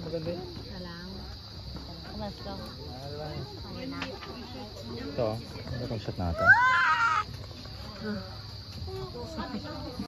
Maganda yun. Salam. Let's go. Ayun na. Ito, ano itong shot natin?